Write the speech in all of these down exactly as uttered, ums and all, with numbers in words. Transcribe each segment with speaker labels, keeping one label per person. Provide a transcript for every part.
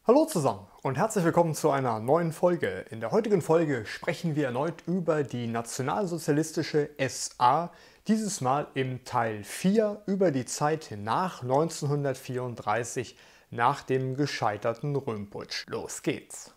Speaker 1: Hallo zusammen und herzlich willkommen zu einer neuen Folge. In der heutigen Folge sprechen wir erneut über die nationalsozialistische S A, dieses Mal im Teil vier über die Zeit nach neunzehnhundertvierunddreißig, nach dem gescheiterten Röhm-Putsch. Los geht's!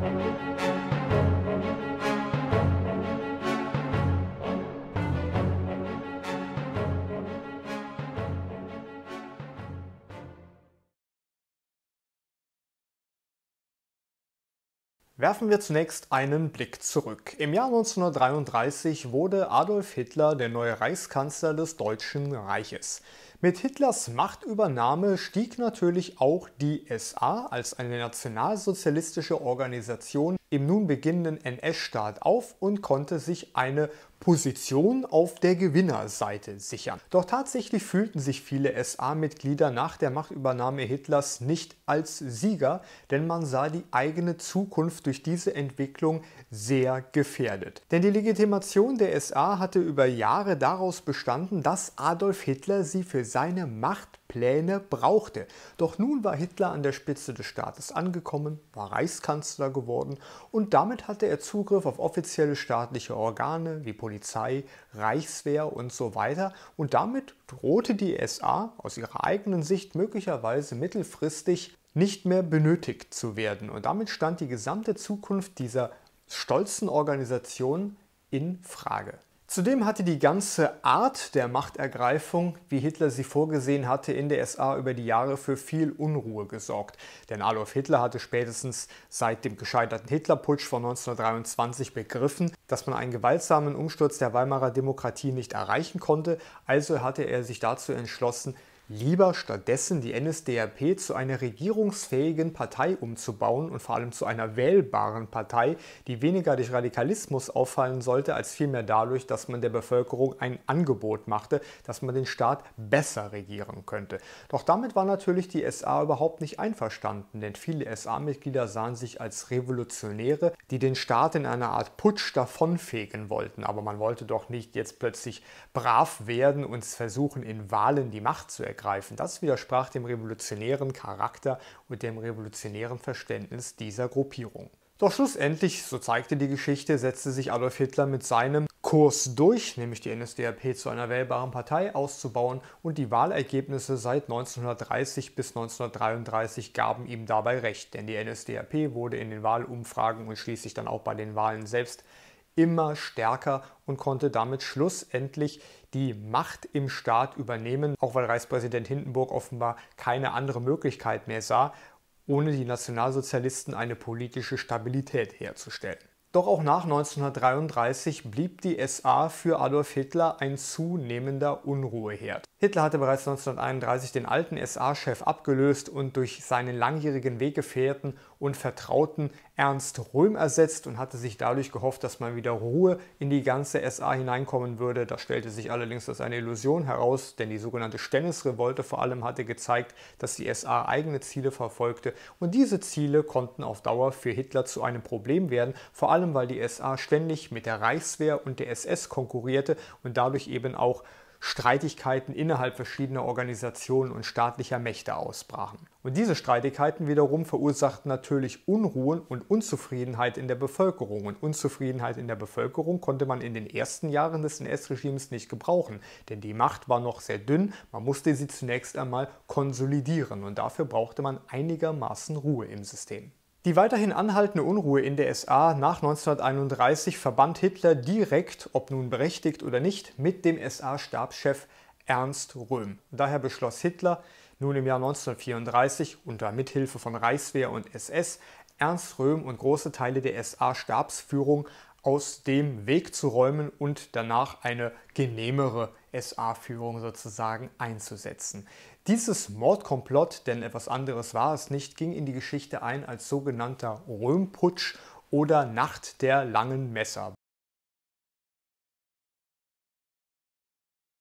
Speaker 1: Werfen wir zunächst einen Blick zurück. Im Jahr neunzehnhundertdreiunddreißig wurde Adolf Hitler der neue Reichskanzler des Deutschen Reiches. Mit Hitlers Machtübernahme stieg natürlich auch die S A als eine nationalsozialistische Organisation im nun beginnenden N S-Staat auf und konnte sich eine Position auf der Gewinnerseite sichern. Doch tatsächlich fühlten sich viele S A-Mitglieder nach der Machtübernahme Hitlers nicht als Sieger, denn man sah die eigene Zukunft durch diese Entwicklung sehr gefährdet. Denn die Legitimation der S A hatte über Jahre daraus bestanden, dass Adolf Hitler sie für seine Machtpläne brauchte. Doch nun war Hitler an der Spitze des Staates angekommen, war Reichskanzler geworden und damit hatte er Zugriff auf offizielle staatliche Organe wie Polizei, Reichswehr und so weiter und damit drohte die S A aus ihrer eigenen Sicht möglicherweise mittelfristig nicht mehr benötigt zu werden und damit stand die gesamte Zukunft dieser stolzen Organisation in Frage. Zudem hatte die ganze Art der Machtergreifung, wie Hitler sie vorgesehen hatte, in der S A über die Jahre für viel Unruhe gesorgt. Denn Adolf Hitler hatte spätestens seit dem gescheiterten Hitlerputsch von neunzehnhundertdreiundzwanzig begriffen, dass man einen gewaltsamen Umsturz der Weimarer Demokratie nicht erreichen konnte. Also hatte er sich dazu entschlossen, lieber stattdessen die N S D A P zu einer regierungsfähigen Partei umzubauen und vor allem zu einer wählbaren Partei, die weniger durch Radikalismus auffallen sollte, als vielmehr dadurch, dass man der Bevölkerung ein Angebot machte, dass man den Staat besser regieren könnte. Doch damit war natürlich die S A überhaupt nicht einverstanden, denn viele S A-Mitglieder sahen sich als Revolutionäre, die den Staat in einer Art Putsch davonfegen wollten. Aber man wollte doch nicht jetzt plötzlich brav werden und versuchen, in Wahlen die Macht zu ergreifen. Das widersprach dem revolutionären Charakter und dem revolutionären Verständnis dieser Gruppierung. Doch schlussendlich, so zeigte die Geschichte, setzte sich Adolf Hitler mit seinem Kurs durch, nämlich die N S D A P zu einer wählbaren Partei auszubauen und die Wahlergebnisse seit neunzehnhundertdreißig bis neunzehnhundertdreiunddreißig gaben ihm dabei recht, denn die N S D A P wurde in den Wahlumfragen und schließlich dann auch bei den Wahlen selbst immer stärker und konnte damit schlussendlich die Macht im Staat übernehmen, auch weil Reichspräsident Hindenburg offenbar keine andere Möglichkeit mehr sah, ohne die Nationalsozialisten eine politische Stabilität herzustellen. Doch auch nach neunzehnhundertdreiunddreißig blieb die S A für Adolf Hitler ein zunehmender Unruheherd. Hitler hatte bereits neunzehnhunderteinunddreißig den alten S A-Chef abgelöst und durch seinen langjährigen Weggefährten und Vertrauten Ernst Röhm ersetzt und hatte sich dadurch gehofft, dass mal wieder Ruhe in die ganze S A hineinkommen würde. Das stellte sich allerdings als eine Illusion heraus, denn die sogenannte Stennis-Revolte vor allem hatte gezeigt, dass die S A eigene Ziele verfolgte und diese Ziele konnten auf Dauer für Hitler zu einem Problem werden, vor allem weil die S A ständig mit der Reichswehr und der S S konkurrierte und dadurch eben auch Streitigkeiten innerhalb verschiedener Organisationen und staatlicher Mächte ausbrachen. Und diese Streitigkeiten wiederum verursachten natürlich Unruhen und Unzufriedenheit in der Bevölkerung. Und Unzufriedenheit in der Bevölkerung konnte man in den ersten Jahren des N S-Regimes nicht gebrauchen, denn die Macht war noch sehr dünn, man musste sie zunächst einmal konsolidieren und dafür brauchte man einigermaßen Ruhe im System. Die weiterhin anhaltende Unruhe in der S A nach neunzehnhunderteinunddreißig verband Hitler direkt, ob nun berechtigt oder nicht, mit dem S A-Stabschef Ernst Röhm. Daher beschloss Hitler nun im Jahr neunzehnhundertvierunddreißig unter Mithilfe von Reichswehr und S S Ernst Röhm und große Teile der S A-Stabsführung aus dem Weg zu räumen und danach eine genehmere S A-Führung sozusagen einzusetzen. Dieses Mordkomplott, denn etwas anderes war es nicht, ging in die Geschichte ein als sogenannter Röhm-Putsch oder Nacht der langen Messer.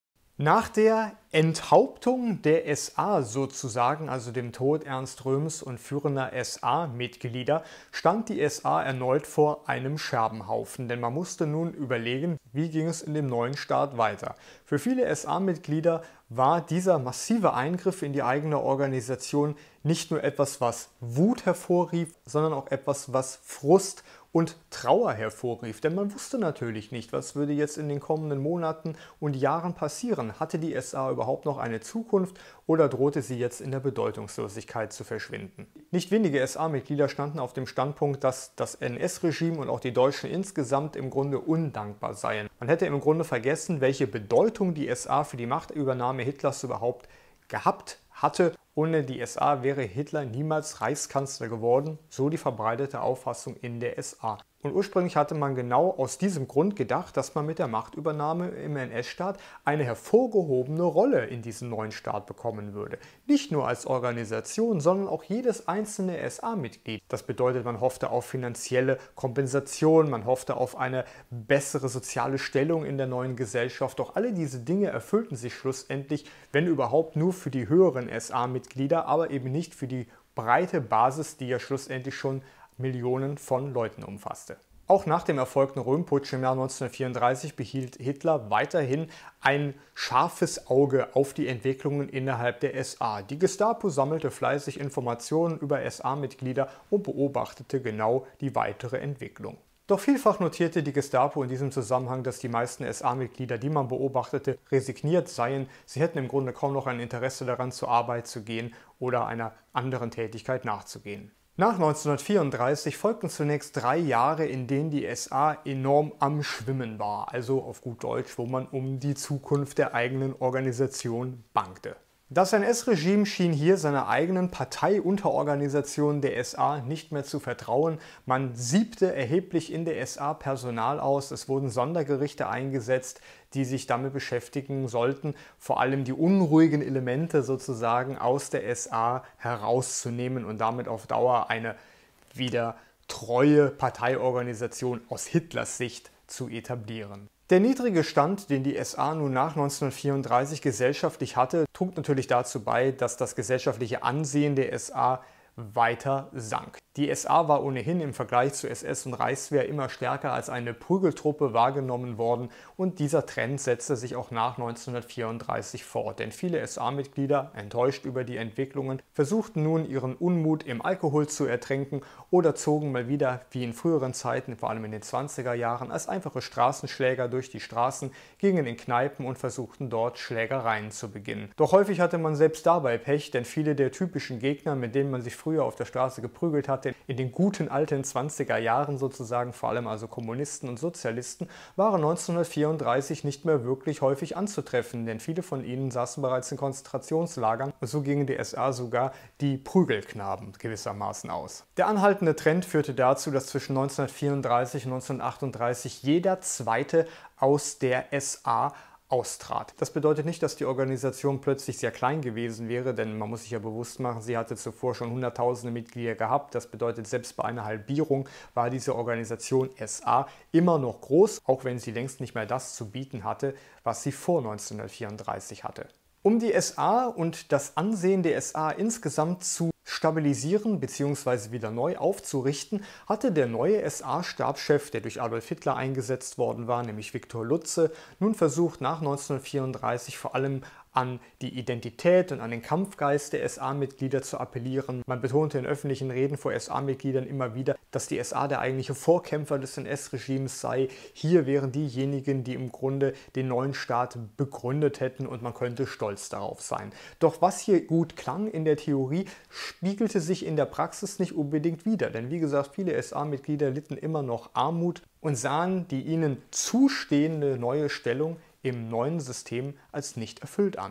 Speaker 1: Nach der Enthauptung der S A sozusagen, also dem Tod Ernst Röhms und führender S A-Mitglieder, stand die S A erneut vor einem Scherbenhaufen, denn man musste nun überlegen, wie ging es in dem neuen Staat weiter. Für viele S A-Mitglieder war dieser massive Eingriff in die eigene Organisation nicht nur etwas, was Wut hervorrief, sondern auch etwas, was Frust und Trauer hervorrief. Denn man wusste natürlich nicht, was würde jetzt in den kommenden Monaten und Jahren passieren. Hatte die S A überhaupt noch eine Zukunft oder drohte sie jetzt in der Bedeutungslosigkeit zu verschwinden? Nicht wenige S A-Mitglieder standen auf dem Standpunkt, dass das N S-Regime und auch die Deutschen insgesamt im Grunde undankbar seien. Man hätte im Grunde vergessen, welche Bedeutung die S A für die Machtübernahme Hitlers überhaupt gehabt hatte. Ohne die S A wäre Hitler niemals Reichskanzler geworden, so die verbreitete Auffassung in der S A. Und ursprünglich hatte man genau aus diesem Grund gedacht, dass man mit der Machtübernahme im N S-Staat eine hervorgehobene Rolle in diesem neuen Staat bekommen würde. Nicht nur als Organisation, sondern auch jedes einzelne S A-Mitglied. Das bedeutet, man hoffte auf finanzielle Kompensation, man hoffte auf eine bessere soziale Stellung in der neuen Gesellschaft. Doch alle diese Dinge erfüllten sich schlussendlich, wenn überhaupt, nur für die höheren S A-Mitglieder, aber eben nicht für die breite Basis, die ja schlussendlich schon Millionen von Leuten umfasste. Auch nach dem erfolgten Röhmputsch im Jahr neunzehnhundertvierunddreißig behielt Hitler weiterhin ein scharfes Auge auf die Entwicklungen innerhalb der S A. Die Gestapo sammelte fleißig Informationen über S A-Mitglieder und beobachtete genau die weitere Entwicklung. Doch vielfach notierte die Gestapo in diesem Zusammenhang, dass die meisten S A-Mitglieder, die man beobachtete, resigniert seien. Sie hätten im Grunde kaum noch ein Interesse daran, zur Arbeit zu gehen oder einer anderen Tätigkeit nachzugehen. Nach neunzehnhundertvierunddreißig folgten zunächst drei Jahre, in denen die S A enorm am Schwimmen war, also auf gut Deutsch, wo man um die Zukunft der eigenen Organisation bangte. Das N S-Regime schien hier seiner eigenen Parteiunterorganisation der S A nicht mehr zu vertrauen. Man siebte erheblich in der S A Personal aus. Es wurden Sondergerichte eingesetzt, die sich damit beschäftigen sollten, vor allem die unruhigen Elemente sozusagen aus der S A herauszunehmen und damit auf Dauer eine wieder treue Parteiorganisation aus Hitlers Sicht zu etablieren. Der niedrige Stand, den die S A nun nach neunzehnhundertvierunddreißig gesellschaftlich hatte, trug natürlich dazu bei, dass das gesellschaftliche Ansehen der S A weiter sank. Die S A war ohnehin im Vergleich zu S S und Reichswehr immer stärker als eine Prügeltruppe wahrgenommen worden und dieser Trend setzte sich auch nach neunzehnhundertvierunddreißig fort, denn viele S A-Mitglieder, enttäuscht über die Entwicklungen, versuchten nun ihren Unmut im Alkohol zu ertränken oder zogen mal wieder, wie in früheren Zeiten, vor allem in den zwanziger Jahren, als einfache Straßenschläger durch die Straßen, gingen in Kneipen und versuchten dort Schlägereien zu beginnen. Doch häufig hatte man selbst dabei Pech, denn viele der typischen Gegner, mit denen man sich früher auf der Straße geprügelt hatte, in den guten alten zwanziger Jahren sozusagen, vor allem also Kommunisten und Sozialisten, waren neunzehnhundertvierunddreißig nicht mehr wirklich häufig anzutreffen, denn viele von ihnen saßen bereits in Konzentrationslagern und so gingen die S A sogar die Prügelknaben gewissermaßen aus. Der anhaltende Trend führte dazu, dass zwischen neunzehnhundertvierunddreißig und neunzehnhundertachtunddreißig jeder Zweite aus der S A austrat. Das bedeutet nicht, dass die Organisation plötzlich sehr klein gewesen wäre, denn man muss sich ja bewusst machen, sie hatte zuvor schon hunderttausende Mitglieder gehabt. Das bedeutet, selbst bei einer Halbierung war diese Organisation S A immer noch groß, auch wenn sie längst nicht mehr das zu bieten hatte, was sie vor neunzehnhundertvierunddreißig hatte. Um die S A und das Ansehen der S A insgesamt zu stabilisieren bzw. wieder neu aufzurichten, hatte der neue S A-Stabschef, der durch Adolf Hitler eingesetzt worden war, nämlich Viktor Lutze, nun versucht nach neunzehnhundertvierunddreißig vor allem an die Identität und an den Kampfgeist der S A-Mitglieder zu appellieren. Man betonte in öffentlichen Reden vor S A-Mitgliedern immer wieder, dass die S A der eigentliche Vorkämpfer des N S-Regimes sei. Hier wären diejenigen, die im Grunde den neuen Staat begründet hätten und man könnte stolz darauf sein. Doch was hier gut klang in der Theorie, spiegelte sich in der Praxis nicht unbedingt wider. Denn wie gesagt, viele S A-Mitglieder litten immer noch Armut und sahen die ihnen zustehende neue Stellung im neuen System als nicht erfüllt an.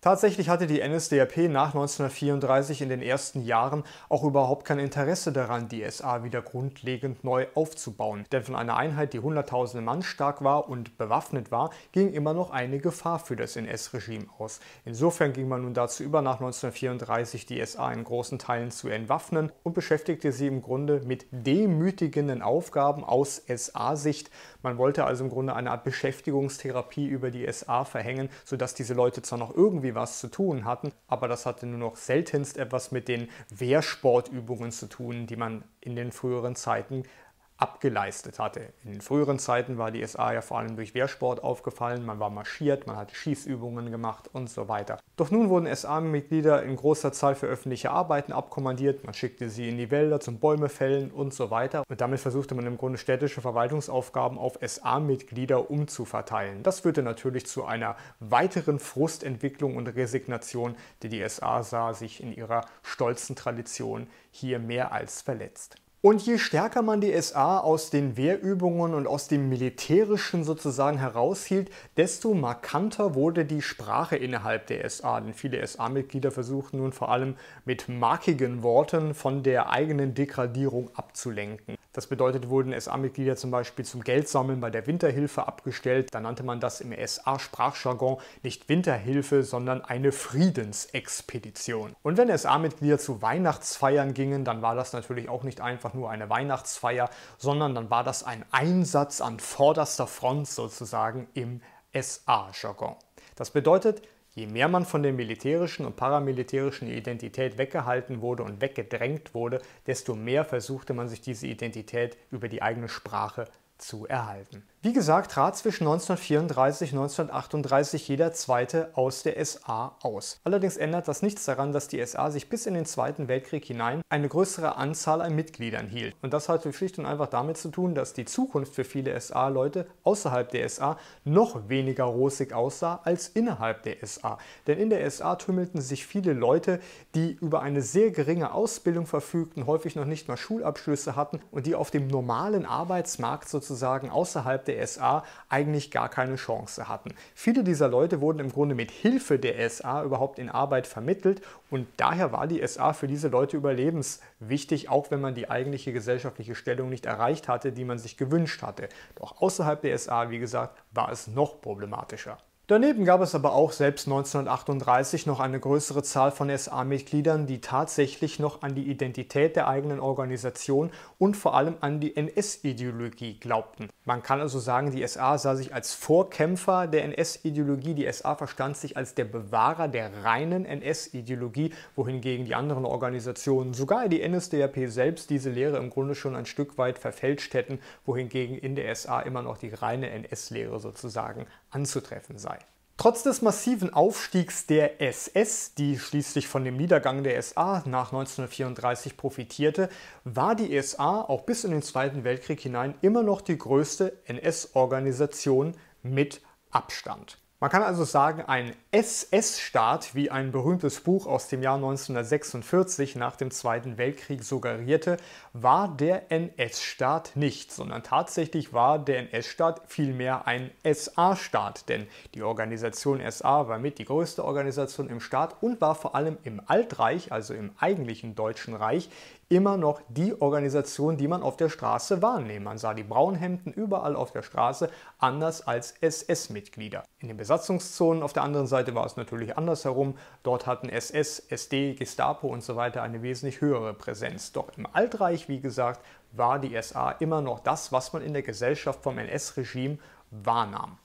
Speaker 1: Tatsächlich hatte die N S D A P nach neunzehnhundertvierunddreißig in den ersten Jahren auch überhaupt kein Interesse daran, die S A wieder grundlegend neu aufzubauen. Denn von einer Einheit, die hunderttausende Mann stark war und bewaffnet war, ging immer noch eine Gefahr für das N S-Regime aus. Insofern ging man nun dazu über, nach neunzehnhundertvierunddreißig die S A in großen Teilen zu entwaffnen und beschäftigte sie im Grunde mit demütigenden Aufgaben aus S A-Sicht. Man wollte also im Grunde eine Art Beschäftigungstherapie über die S A verhängen, sodass diese Leute zwar noch irgendwie was zu tun hatten, aber das hatte nur noch seltenst etwas mit den Wehrsportübungen zu tun, die man in den früheren Zeiten abgeleistet hatte. In den früheren Zeiten war die S A ja vor allem durch Wehrsport aufgefallen, man war marschiert, man hat Schießübungen gemacht und so weiter. Doch nun wurden S A-Mitglieder in großer Zahl für öffentliche Arbeiten abkommandiert, man schickte sie in die Wälder zum Bäume fällen und so weiter und damit versuchte man im Grunde städtische Verwaltungsaufgaben auf S A-Mitglieder umzuverteilen. Das führte natürlich zu einer weiteren Frustentwicklung und Resignation, die die S A sah sich in ihrer stolzen Tradition hier mehr als verletzt. Und je stärker man die S A aus den Wehrübungen und aus dem Militärischen sozusagen heraushielt, desto markanter wurde die Sprache innerhalb der S A. Denn viele S A-Mitglieder versuchten nun vor allem mit markigen Worten von der eigenen Degradierung abzulenken. Das bedeutet, wurden S A-Mitglieder zum Beispiel zum Geldsammeln bei der Winterhilfe abgestellt. Da nannte man das im S A-Sprachjargon nicht Winterhilfe, sondern eine Friedensexpedition. Und wenn S A-Mitglieder zu Weihnachtsfeiern gingen, dann war das natürlich auch nicht einfach nur eine Weihnachtsfeier, sondern dann war das ein Einsatz an vorderster Front sozusagen im S A-Jargon. Das bedeutet, je mehr man von der militärischen und paramilitärischen Identität weggehalten wurde und weggedrängt wurde, desto mehr versuchte man sich diese Identität über die eigene Sprache zu erhalten. Wie gesagt, trat zwischen neunzehnhundertvierunddreißig und neunzehnhundertachtunddreißig jeder Zweite aus der S A aus. Allerdings ändert das nichts daran, dass die S A sich bis in den Zweiten Weltkrieg hinein eine größere Anzahl an Mitgliedern hielt. Und das hatte schlicht und einfach damit zu tun, dass die Zukunft für viele S A-Leute außerhalb der S A noch weniger rosig aussah als innerhalb der S A. Denn in der S A tümmelten sich viele Leute, die über eine sehr geringe Ausbildung verfügten, häufig noch nicht mal Schulabschlüsse hatten und die auf dem normalen Arbeitsmarkt sozusagen außerhalb der S A eigentlich gar keine Chance hatten. Viele dieser Leute wurden im Grunde mit Hilfe der S A überhaupt in Arbeit vermittelt und daher war die S A für diese Leute überlebenswichtig, auch wenn man die eigentliche gesellschaftliche Stellung nicht erreicht hatte, die man sich gewünscht hatte. Doch außerhalb der S A, wie gesagt, war es noch problematischer. Daneben gab es aber auch selbst neunzehnhundertachtunddreißig noch eine größere Zahl von S A-Mitgliedern, die tatsächlich noch an die Identität der eigenen Organisation und vor allem an die N S-Ideologie glaubten. Man kann also sagen, die S A sah sich als Vorkämpfer der N S-Ideologie, die S A verstand sich als der Bewahrer der reinen N S-Ideologie, wohingegen die anderen Organisationen, sogar die N S D A P selbst, diese Lehre im Grunde schon ein Stück weit verfälscht hätten, wohingegen in der S A immer noch die reine N S-Lehre sozusagen anzutreffen sei. Trotz des massiven Aufstiegs der S S, die schließlich von dem Niedergang der S A nach neunzehnhundertvierunddreißig profitierte, war die S A auch bis in den Zweiten Weltkrieg hinein immer noch die größte N S-Organisation mit Abstand. Man kann also sagen, ein S S-Staat, wie ein berühmtes Buch aus dem Jahr neunzehnhundertsechsundvierzig nach dem Zweiten Weltkrieg suggerierte, war der N S-Staat nicht, sondern tatsächlich war der N S-Staat vielmehr ein S A-Staat, denn die Organisation S A war mit die größte Organisation im Staat und war vor allem im Altreich, also im eigentlichen Deutschen Reich, immer noch die Organisation, die man auf der Straße wahrnahm. Man sah die Braunhemden überall auf der Straße, anders als S S-Mitglieder. In den Besatzungszonen auf der anderen Seite war es natürlich andersherum. Dort hatten S S, S D, Gestapo und so weiter eine wesentlich höhere Präsenz. Doch im Altreich, wie gesagt, war die S A immer noch das, was man in der Gesellschaft vom N S-Regime wahrnahm.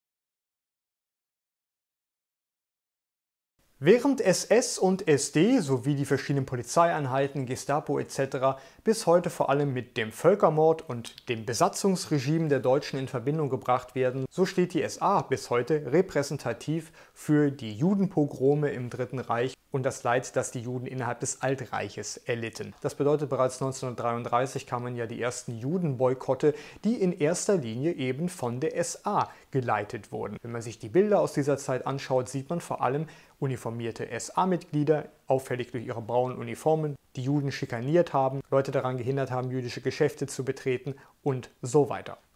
Speaker 1: Während S S und S D sowie die verschiedenen Polizeieinheiten, Gestapo et cetera bis heute vor allem mit dem Völkermord und dem Besatzungsregime der Deutschen in Verbindung gebracht werden, so steht die S A bis heute repräsentativ für die Judenpogrome im Dritten Reich und das Leid, das die Juden innerhalb des Altreiches erlitten. Das bedeutet, bereits neunzehnhundertdreiunddreißig kamen ja die ersten Judenboykotte, die in erster Linie eben von der S A geleitet wurden. Wenn man sich die Bilder aus dieser Zeit anschaut, sieht man vor allem uniformierte S A-Mitglieder, auffällig durch ihre braunen Uniformen, die Juden schikaniert haben, Leute daran gehindert haben, jüdische Geschäfte zu betreten und so weiter.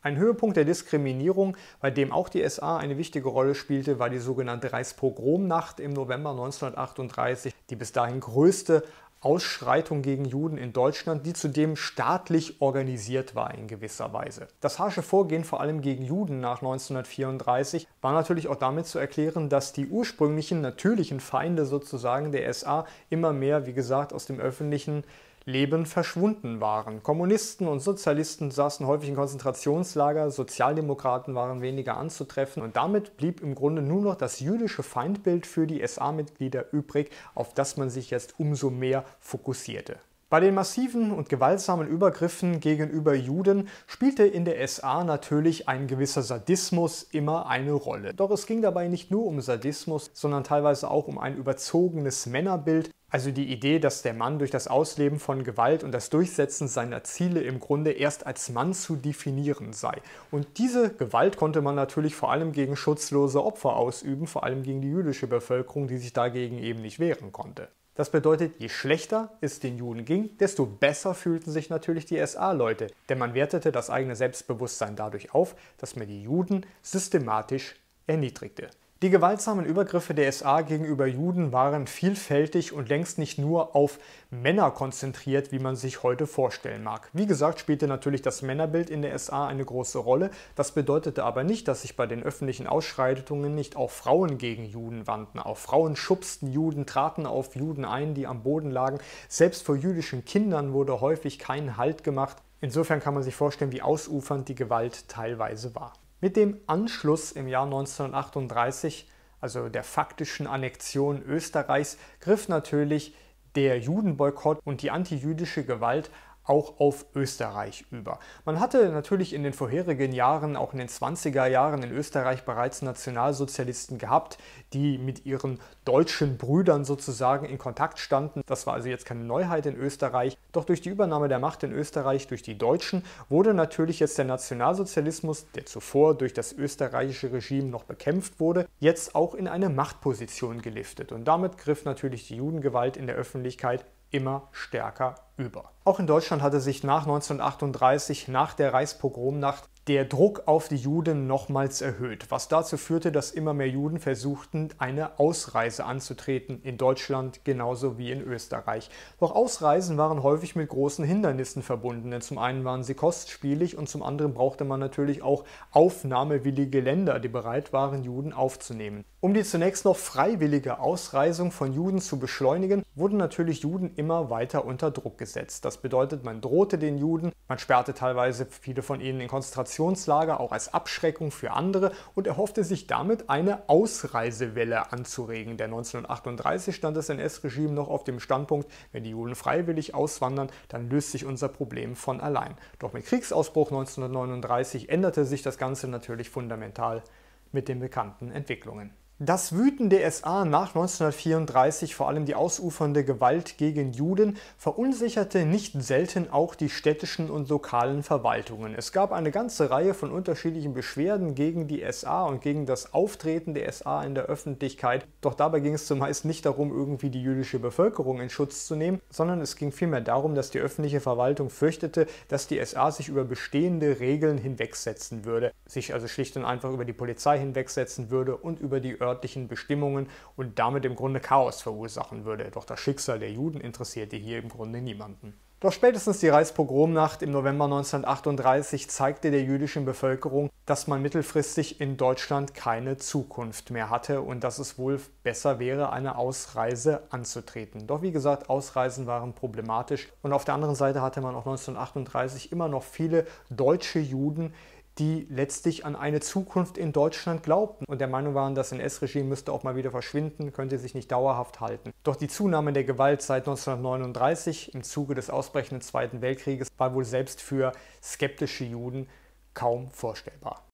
Speaker 1: Ein Höhepunkt der Diskriminierung, bei dem auch die S A eine wichtige Rolle spielte, war die sogenannte Reichspogromnacht im November neunzehnhundertachtunddreißig, die bis dahin größte Ausschreitung gegen Juden in Deutschland, die zudem staatlich organisiert war in gewisser Weise. Das harsche Vorgehen vor allem gegen Juden nach neunzehnhundertvierunddreißig war natürlich auch damit zu erklären, dass die ursprünglichen natürlichen Feinde sozusagen der S A immer mehr, wie gesagt, aus dem öffentlichen Leben verschwunden waren. Kommunisten und Sozialisten saßen häufig in Konzentrationslager, Sozialdemokraten waren weniger anzutreffen und damit blieb im Grunde nur noch das jüdische Feindbild für die S A-Mitglieder übrig, auf das man sich jetzt umso mehr fokussierte. Bei den massiven und gewaltsamen Übergriffen gegenüber Juden spielte in der S A natürlich ein gewisser Sadismus immer eine Rolle. Doch es ging dabei nicht nur um Sadismus, sondern teilweise auch um ein überzogenes Männerbild, also die Idee, dass der Mann durch das Ausleben von Gewalt und das Durchsetzen seiner Ziele im Grunde erst als Mann zu definieren sei. Und diese Gewalt konnte man natürlich vor allem gegen schutzlose Opfer ausüben, vor allem gegen die jüdische Bevölkerung, die sich dagegen eben nicht wehren konnte. Das bedeutet, je schlechter es den Juden ging, desto besser fühlten sich natürlich die S A-Leute, denn man wertete das eigene Selbstbewusstsein dadurch auf, dass man die Juden systematisch erniedrigte. Die gewaltsamen Übergriffe der S A gegenüber Juden waren vielfältig und längst nicht nur auf Männer konzentriert, wie man sich heute vorstellen mag. Wie gesagt, spielte natürlich das Männerbild in der S A eine große Rolle. Das bedeutete aber nicht, dass sich bei den öffentlichen Ausschreitungen nicht auch Frauen gegen Juden wandten. Auch Frauen schubsten Juden, traten auf Juden ein, die am Boden lagen. Selbst vor jüdischen Kindern wurde häufig kein Halt gemacht. Insofern kann man sich vorstellen, wie ausufernd die Gewalt teilweise war. Mit dem Anschluss im Jahr neunzehnhundertachtunddreißig, also der faktischen Annexion Österreichs, griff natürlich der Judenboykott und die antijüdische Gewalt auch auf Österreich über. Man hatte natürlich in den vorherigen Jahren, auch in den zwanziger Jahren in Österreich bereits Nationalsozialisten gehabt, die mit ihren deutschen Brüdern sozusagen in Kontakt standen. Das war also jetzt keine Neuheit in Österreich. Doch durch die Übernahme der Macht in Österreich durch die Deutschen wurde natürlich jetzt der Nationalsozialismus, der zuvor durch das österreichische Regime noch bekämpft wurde, jetzt auch in eine Machtposition geliftet. Und damit griff natürlich die Judengewalt in der Öffentlichkeit immer stärker über. Auch in Deutschland hatte sich nach neunzehnhundertachtunddreißig, nach der Reichspogromnacht, der Druck auf die Juden nochmals erhöht, was dazu führte, dass immer mehr Juden versuchten, eine Ausreise anzutreten, in Deutschland genauso wie in Österreich. Doch Ausreisen waren häufig mit großen Hindernissen verbunden, denn zum einen waren sie kostspielig und zum anderen brauchte man natürlich auch aufnahmewillige Länder, die bereit waren, Juden aufzunehmen. Um die zunächst noch freiwillige Ausreisung von Juden zu beschleunigen, wurden natürlich Juden immer weiter unter Druck gesetzt. Das bedeutet, man drohte den Juden, man sperrte teilweise viele von ihnen in Konzentrationslager, auch als Abschreckung für andere, und erhoffte sich damit eine Ausreisewelle anzuregen. Denn neunzehnhundertachtunddreißig stand das N S-Regime noch auf dem Standpunkt, wenn die Juden freiwillig auswandern, dann löst sich unser Problem von allein. Doch mit Kriegsausbruch neunzehnhundertneununddreißig änderte sich das Ganze natürlich fundamental mit den bekannten Entwicklungen. Das Wüten der S A nach neunzehnhundertvierunddreißig, vor allem die ausufernde Gewalt gegen Juden, verunsicherte nicht selten auch die städtischen und lokalen Verwaltungen. Es gab eine ganze Reihe von unterschiedlichen Beschwerden gegen die S A und gegen das Auftreten der S A in der Öffentlichkeit. Doch dabei ging es zumeist nicht darum, irgendwie die jüdische Bevölkerung in Schutz zu nehmen, sondern es ging vielmehr darum, dass die öffentliche Verwaltung fürchtete, dass die S A sich über bestehende Regeln hinwegsetzen würde, sich also schlicht und einfach über die Polizei hinwegsetzen würde und über die örtlichen Bestimmungen und damit im Grunde Chaos verursachen würde. Doch das Schicksal der Juden interessierte hier im Grunde niemanden. Doch spätestens die Reichspogromnacht im November neunzehnhundertachtunddreißig zeigte der jüdischen Bevölkerung, dass man mittelfristig in Deutschland keine Zukunft mehr hatte und dass es wohl besser wäre, eine Ausreise anzutreten. Doch wie gesagt, Ausreisen waren problematisch und auf der anderen Seite hatte man auch neunzehnhundertachtunddreißig immer noch viele deutsche Juden, die letztlich an eine Zukunft in Deutschland glaubten und der Meinung waren, das N S-Regime müsste auch mal wieder verschwinden, könnte sich nicht dauerhaft halten. Doch die Zunahme der Gewalt seit neunzehnhundertneununddreißig im Zuge des ausbrechenden Zweiten Weltkrieges war wohl selbst für skeptische Juden kaum vorstellbar.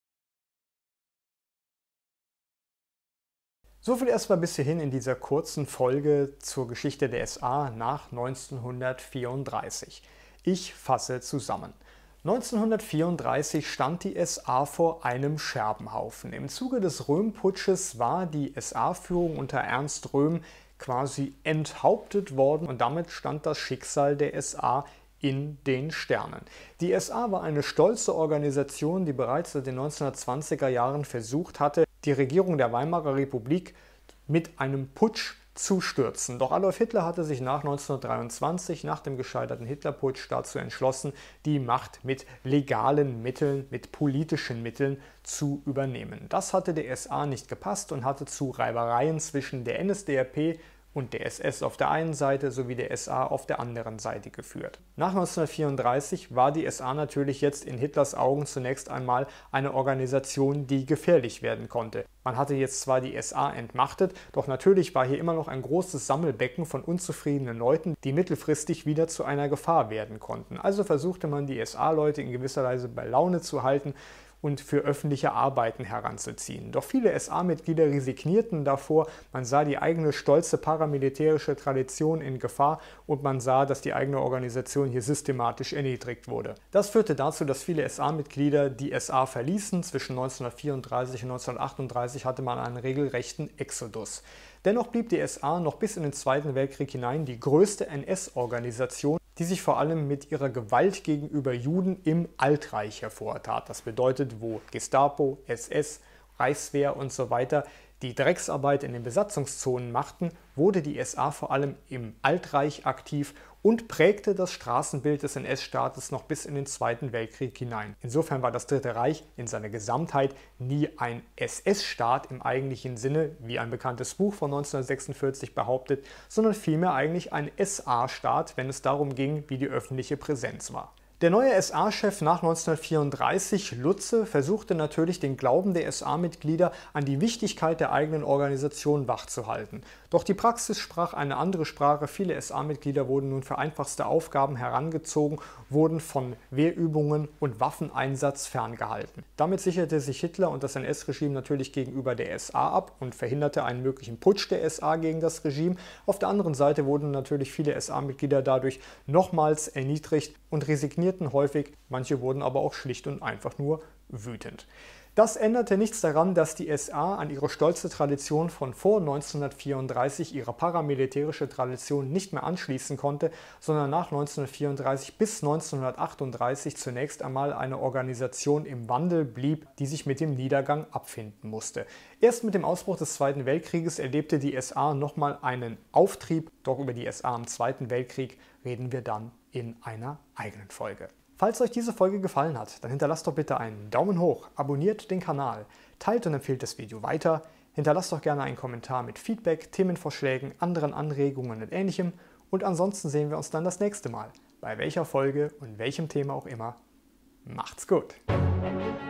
Speaker 1: So viel erstmal bis hierhin in dieser kurzen Folge zur Geschichte der S A nach neunzehnhundertvierunddreißig. Ich fasse zusammen. neunzehnhundertvierunddreißig stand die S A vor einem Scherbenhaufen. Im Zuge des Röhm-Putsches war die S A-Führung unter Ernst Röhm quasi enthauptet worden und damit stand das Schicksal der S A in den Sternen. Die S A war eine stolze Organisation, die bereits seit den neunzehnhundertzwanziger Jahren versucht hatte, die Regierung der Weimarer Republik mit einem Putsch zu stürzen. Doch Adolf Hitler hatte sich nach neunzehnhundertdreiundzwanzig, nach dem gescheiterten Hitlerputsch, dazu entschlossen, die Macht mit legalen Mitteln, mit politischen Mitteln zu übernehmen. Das hatte der S A nicht gepasst und hatte zu Reibereien zwischen der N S D A P und der S S auf der einen Seite sowie der S A auf der anderen Seite geführt. Nach neunzehnhundertvierunddreißig war die S A natürlich jetzt in Hitlers Augen zunächst einmal eine Organisation, die gefährlich werden konnte. Man hatte jetzt zwar die S A entmachtet, doch natürlich war hier immer noch ein großes Sammelbecken von unzufriedenen Leuten, die mittelfristig wieder zu einer Gefahr werden konnten. Also versuchte man, die S A-Leute in gewisser Weise bei Laune zu halten und für öffentliche Arbeiten heranzuziehen. Doch viele S A-Mitglieder resignierten davor, man sah die eigene stolze paramilitärische Tradition in Gefahr und man sah, dass die eigene Organisation hier systematisch erniedrigt wurde. Das führte dazu, dass viele S A-Mitglieder die S A verließen. Zwischen neunzehnhundertvierunddreißig und neunzehnhundertachtunddreißig hatte man einen regelrechten Exodus. Dennoch blieb die S A noch bis in den Zweiten Weltkrieg hinein die größte N S-Organisation, die sich vor allem mit ihrer Gewalt gegenüber Juden im Altreich hervortat. Das bedeutet, wo Gestapo, S S, Reichswehr und so weiter die Drecksarbeit in den Besatzungszonen machten, wurde die S A vor allem im Altreich aktiv und prägte das Straßenbild des N S-Staates noch bis in den Zweiten Weltkrieg hinein. Insofern war das Dritte Reich in seiner Gesamtheit nie ein S S-Staat im eigentlichen Sinne, wie ein bekanntes Buch von neunzehnhundertsechsundvierzig behauptet, sondern vielmehr eigentlich ein S A-Staat, wenn es darum ging, wie die öffentliche Präsenz war. Der neue S A-Chef nach neunzehnhundertvierunddreißig, Lutze, versuchte natürlich den Glauben der S A-Mitglieder an die Wichtigkeit der eigenen Organisation wachzuhalten. Doch die Praxis sprach eine andere Sprache. Viele S A-Mitglieder wurden nun für einfachste Aufgaben herangezogen, wurden von Wehrübungen und Waffeneinsatz ferngehalten. Damit sicherte sich Hitler und das N S-Regime natürlich gegenüber der S A ab und verhinderte einen möglichen Putsch der S A gegen das Regime. Auf der anderen Seite wurden natürlich viele S A-Mitglieder dadurch nochmals erniedrigt und resignierten häufig, manche wurden aber auch schlicht und einfach nur wütend. Das änderte nichts daran, dass die S A an ihre stolze Tradition von vor neunzehnhundertvierunddreißig, ihre paramilitärische Tradition, nicht mehr anschließen konnte, sondern nach neunzehnhundertvierunddreißig bis neunzehnhundertachtunddreißig zunächst einmal eine Organisation im Wandel blieb, die sich mit dem Niedergang abfinden musste. Erst mit dem Ausbruch des Zweiten Weltkrieges erlebte die S A nochmal einen Auftrieb, doch über die S A im Zweiten Weltkrieg reden wir dann in einer eigenen Folge. Falls euch diese Folge gefallen hat, dann hinterlasst doch bitte einen Daumen hoch, abonniert den Kanal, teilt und empfehlt das Video weiter, hinterlasst doch gerne einen Kommentar mit Feedback, Themenvorschlägen, anderen Anregungen und Ähnlichem und ansonsten sehen wir uns dann das nächste Mal, bei welcher Folge und welchem Thema auch immer. Macht's gut!